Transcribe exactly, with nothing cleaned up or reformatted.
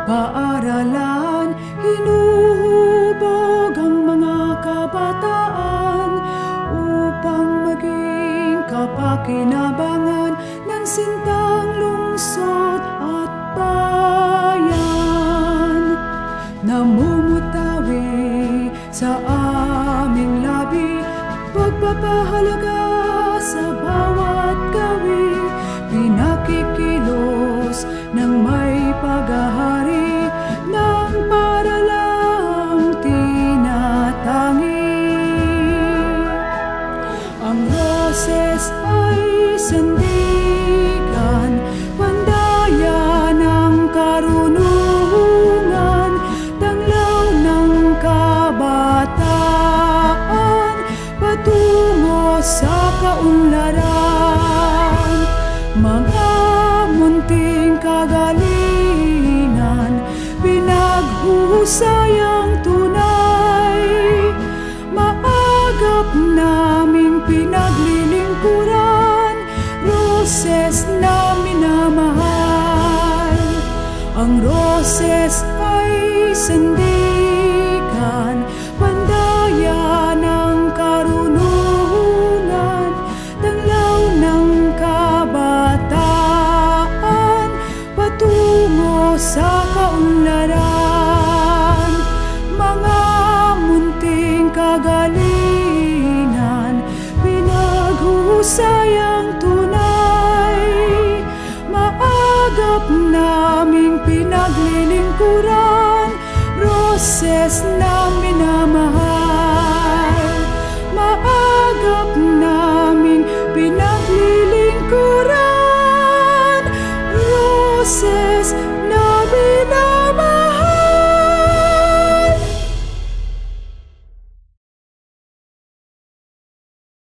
paaralan, hinuhubog ang mga kabataan upang maging kapakinabangan ng sintang lungsod at bayan. Namumutawi sa aming labi, pagpapahalaga sa bawat gawi, pinakikilos ng may paghahari ng paralang tinatangi. Ang roses ay sandigan, pandaya ng karunungan, tanglaw ng kabataan, patungo sa kaunlaran. Mga munting kagalingan, pinaghuhusay ang tunay, maagap naming pinaglilingkuran, roses na minamahal. Ang roses ay sandigan, pandaya ng karunungan, tanglaw ng kabataan, patungo sa kaunlaran. Mga munting kagalingan, pinaghuhusay ang tunay, maagap naming pinaglilingkuran, roses na